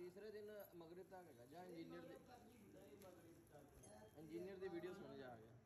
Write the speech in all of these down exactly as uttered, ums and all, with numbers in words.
तीसरे दिन मगरिब तक है जा इंजीनियर इंजीनियर की वीडियो सुन जा गया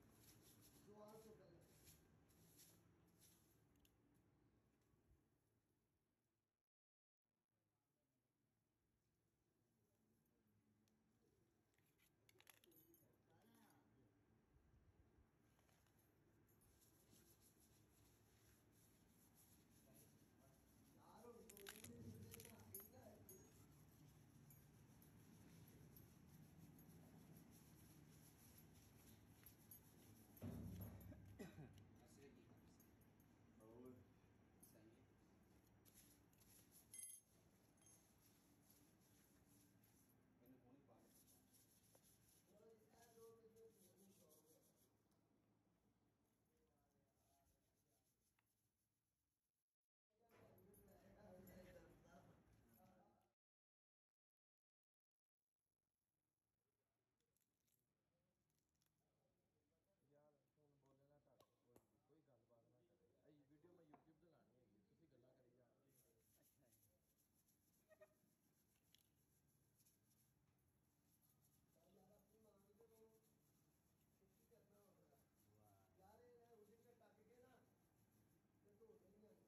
यार ਹੁਣ ਬੋਲੇ ਨਾ ਘੱਟ ਕੋਈ ਕੋਈ ਗੱਲਬਾਤ ਨਾ ਕਰੇ ਇਹ ਵੀਡੀਓ ਮੈਂ YouTube ਤੇ ਲਾਣੀ ਹੈਗੀ ਤੁਸੀਂ ਗੱਲਾਂ ਕਰੀ ਜਾਣਗੇ ਅੱਛਾ ਜੀ यार अपनी मांग के वो छुट्टी करना होगा यार ये उस दिन पे टक के ना तो तो नहीं है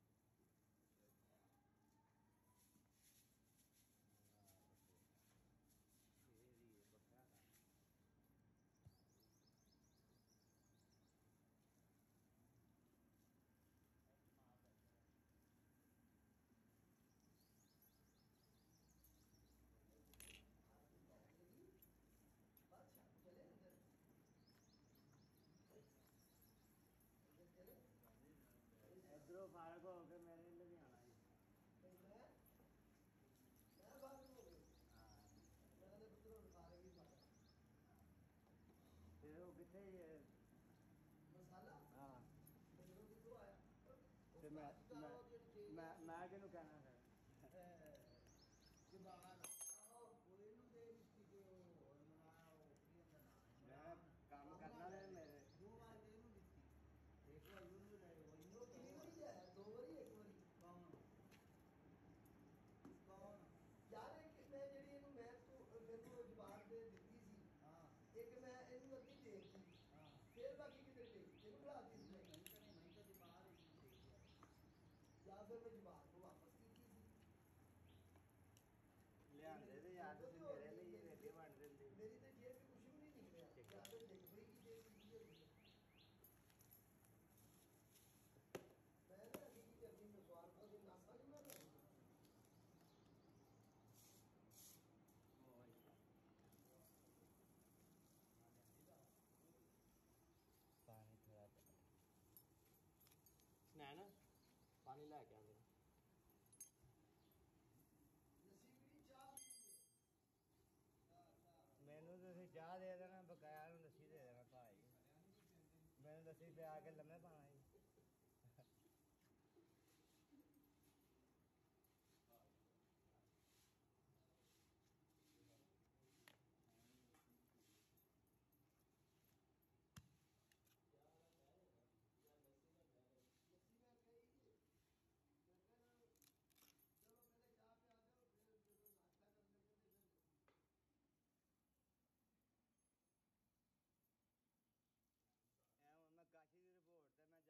तेरी बता चले अंदर इधरों फारग हो गए मेरे लिए नहीं आना मैं मैं फारग हो गई हाँ मेरा तो इधरों फारग ही फारग फिर वो कितने ये मसाला हाँ इधरों कितों आया फिर मैं मैं मैं किन्हों कहना है कि बाहर आओ कोई नु दे इसकी के वो मैं काम करना है मेरे दो बार दे नु दित्ती एक बार यूं ले वो इनो तीन बार है दो बार ही एक बार कौन कौन यार एक मैं जेडी इनु मैं तो मेरे को जवाब दे दित्ती सी हां एक मैं इनु अभी देखी हां फिर बाकी किधर गई इनु बुला दी नहीं नहीं नहीं तो बाहर ही देख लिया या फिर मैं जवाब को वापस की थी ले आंदे थे यार तुम मेरे लिए रेडी बन रहे मेरी तो जेब में कुछ भी नहीं निकला या तो देख भाई की जेब की है मैं ना अभी की करनी में सवाल को दिन नाश्ता नहीं मार रहा पानी थोड़ा ना ना पानी लेके आंदे मैनू तुम चाह दे देना बकाया लस्सी दे देना भाई मैंने लस्सी पे आके लम्हे पाना जी मैं काशी की रिपोर्ट मैं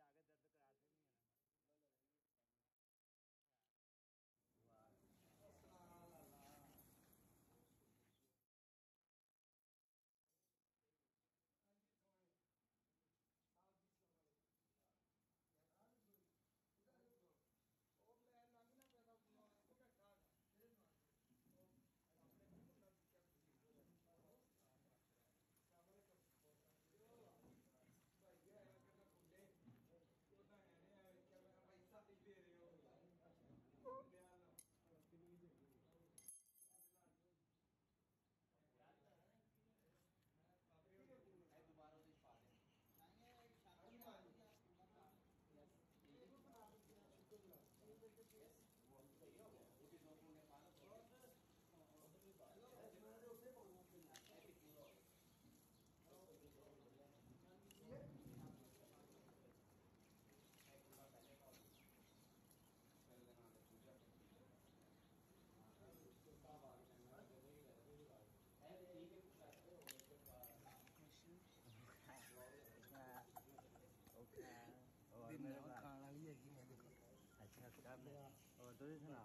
ਹੋਰ ਤੁਸੀਂ ਸੁਣਾ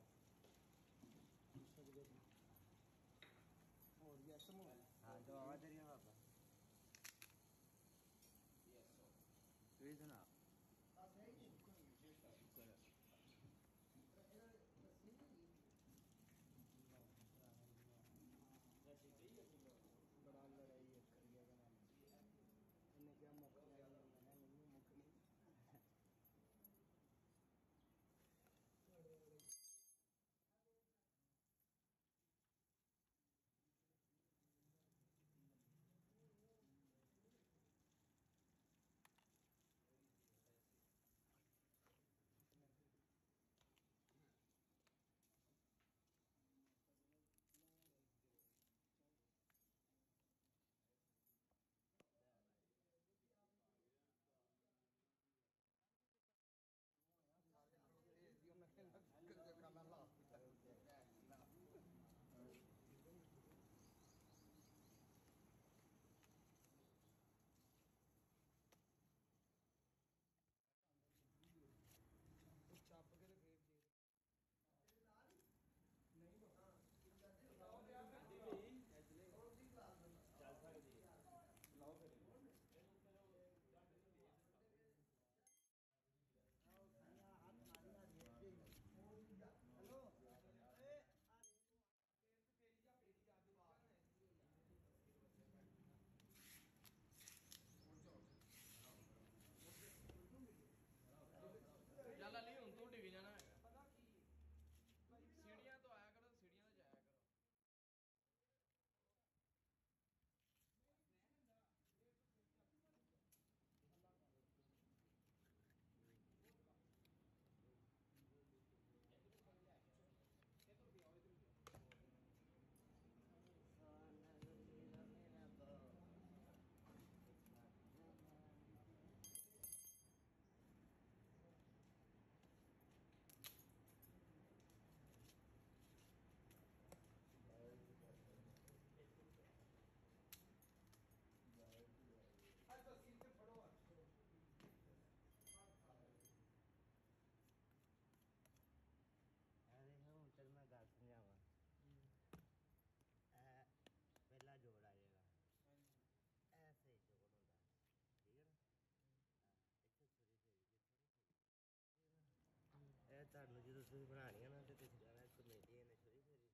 ਹੋਰ ਯੈਸ ਮੋ ਹਾਂ ਜੋ ਆਵਾਜ਼ ਆ ਰਹੀ ਹੈ ਪਾਪਾ ਤੁਸੀਂ ਸੁਣਾ ਬੜਾ ਲੜਾਈ ਇੱਕ ਕਰੀਏ ਕਿ ਨਾ ਇਹਨੇ ਕਿਹਾ ਮੁੱਕ ਜਾਣੀ ਮੈਂ ਨਹੀਂ ਮੁੱਕਣੀ ਚੱਪ ਕੇ ਤੇ ਫੇਰ ਦੇ ਨਹੀਂ ਪਤਾ ਲਾਓ ਪਿਆ ਗੱਡੀ ਗਈ ਚੱਲ ਸਕਦੀ ਹੈ ਲਾਓ ਫਿਰ ਹੈਲੋ ਚੱਲ ਅਲੀ ਹੁਣ ਤੂੰ ਡਿੱਗ ਜਾਣਾ ਹੈਗਾ ਪਤਾ ਕੀ ਸੀੜੀਆਂ ਤੋਂ ਆਇਆ ਕਰੋ ਸੀੜੀਆਂ ਤੋਂ ਜਾਇਆ ਕਰੋ ਅੱਜ ਅਸੀਂ ਤੇ ਫੜੋ ਇਹ ਦੇਖ ਹੁਣ ਤੈਨੂੰ ਮੈਂ ਗੱਲ ਸਮਝਾਵਾਂ ਇਹ ਪਹਿਲਾ ਜੋੜ ਆ ਜਾਏਗਾ ਐਸੇ ਜੋੜ ਹੁੰਦਾ ਠੀਕ ਹੈ ਨਾ ਇੱਥੇ ਛੁਰੀ ਫੇਰੀ ਇਹ ਤੁਹਾਨੂੰ ਜਦੋਂ ਤੁਸੀਂ ਬਣਾਉਣੀ ਹੈ ਨਾ ਤੇ ਤੁਸੀਂ ਕਹਿਣਾ ਕਮੇਟੀ ਨੇ ਛੁਰੀ ਫੇਰੀ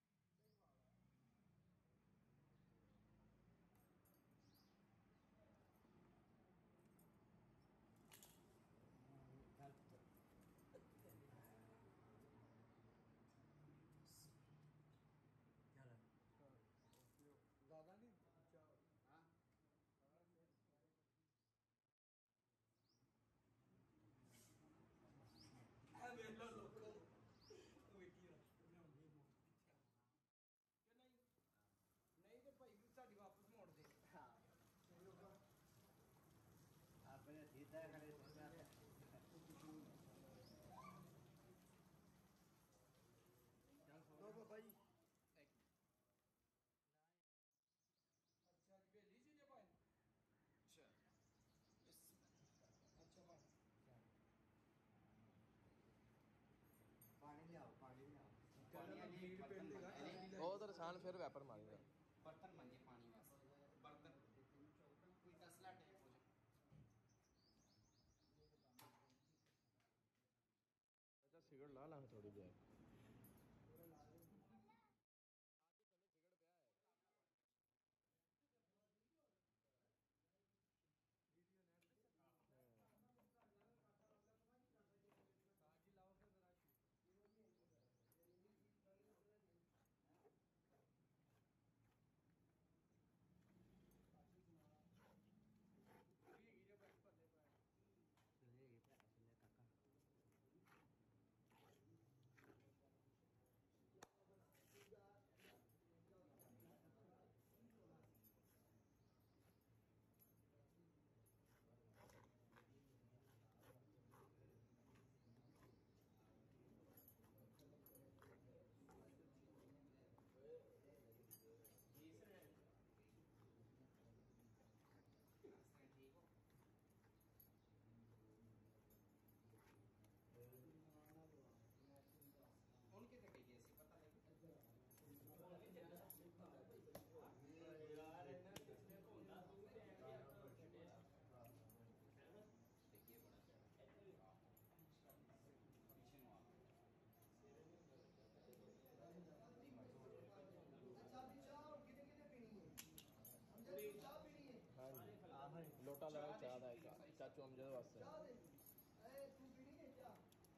ਜ਼ਿਆਦਾ ਨਹੀਂ ਹਾਂ ਆ ਵੇਖ ਲੋ ਲੋਕੋ ਵੇਖੀ ਰਾ ਬਣਾਉਂਦੇ ਮੋ ਕਿ ਨਹੀਂ ਨਹੀਂ ਤੇ ਭਾਈ ਸਾਡੀ ਵਾਪਸ ਮੋੜ ਦੇ ਹਾਂ ਆਪਣੇ ਸਿੱਧਾ ਖੜੇ ਸਿੱਧਾ ਲੋ ਬਾਬਾ ਜੀ ਅੱਛਾ ਜੀ ਭੇਲੀ ਸੀ ਜੇ ਭਾਈ ਅੱਛਾ ਅੱਛਾ ਭਾਈ ਪਾਣੀ ਲਿਆਓ ਪਾਣੀ ਲਿਆਓ ਪਾਣੀ ਵਾਲੀ ਬਰਤਨ ਮੰਗੇ ਉਹ ਤਾਂ ਰਸਾਨ ਫਿਰ ਵੈਪਰ ਮਾਰੀਦਾ बर्तन मांगे पानी में बर्तन कोई तसला टाइप हो जाए ਅੱਛਾ ਸਿਗਰਟ ਲਾ ਲਾ ਥੋੜੀ ਦੇਰ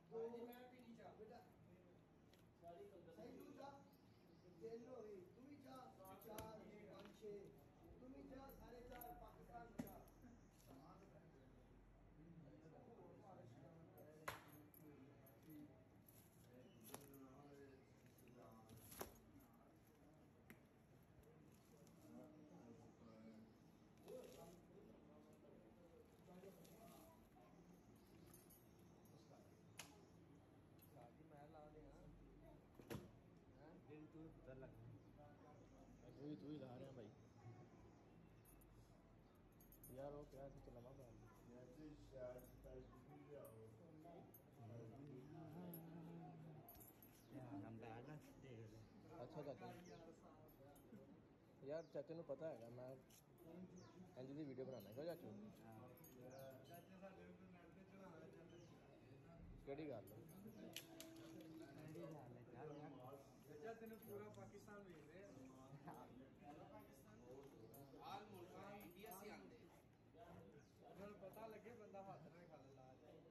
ਦੋ ਹਾਂਜੀ ਮੈਂ ਪੀਣੀ ਚਾਹ ਬੇਟਾ ਸਹੀ ਤੂੰ ਚਾਹ ਤਿੰਨ ਹੋ ਗਈ ਤੂੰ ਵੀ ਚਾਹ ਚਾਰ ਪੰਜ ਛੇ ਤੂੰ ਵੀ ਚਾਹ ਸਾਰੇ ਚਾਰ ਪਾਕਿਸਤਾਨ ਚਾਹ ਸਾਡੀ ਮੈਂ ਲਾ ਦੇਣਾ ਦਿਲ ਤੂੰ ਪਤਾ ਲੱਗ ਤੂੰ ਹੀ ਤੂੰ ਹੀ ਲਾ ਰਿਹਾ ਭਾਈ ਯਾਰ ਉਹ ਕਿਹਾ ਸੀ ਚਲਾਵਾ ਬਾਹਰ ਨੰਬਰ ਆ ਦੇਖ ਲੈ ਅੱਛਾ ਚਾਚਾ ਯਾਰ ਚਾਚੇ ਨੂੰ ਪਤਾ ਹੈਗਾ ਮੈਂ ਇੰਜ ਦੀ ਵੀਡੀਓ ਬਣਾਉਣਾ ਕਿਉਂ ਚਾਚੂ ਚਾਚੇ ਸਾਡੇ ਨੂੰ ਨੈਟ ਤੇ ਚੜਾਉਣਾ ਚਾਹੁੰਦੇ ਕਿਹੜੀ ਗੱਲ ਚਾਚਾ ਤੈਨੂੰ ਪੂਰਾ ਪਾਕਿਸਤਾਨ ਵੇਖ ਰਿਹਾ ਆਲ ਮੁਲਕ ਇੰਡੀਆ ਸੇ ਆਂਦੇ ਉਹਨਾਂ ਨੂੰ ਪਤਾ ਲੱਗੇ ਬੰਦਾ ਹੱਥ ਨਾਲ ਖਾ ਲੈਂਦਾ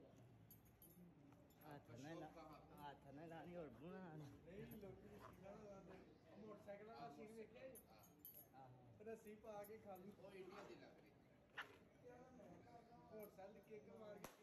ਹੱਥ ਨਾਲ ਹੱਥ ਨਾਲ ਲਾਣੀ ਹੋਰ ਬੁਣਾ ਨਹੀਂ ਲੋਕੀ ਸੀਨਾ ਲਾਉਂਦੇ ਮੋਟਰਸਾਈਕਲਾਂ ਦਾ ਸੀਨ ਵੇਖਿਆ ਜੀ? ਰੱਸੀ ਪਾ ਕੇ ਖਾ ਲੂ ਉਹ ਇੰਡੀਆ ਦੀ ਲੱਗ ਰਹੀ ਮੋਟਰਸਾਈਕਲ ਕਿੱਕ ਮਾਰ ਕੇ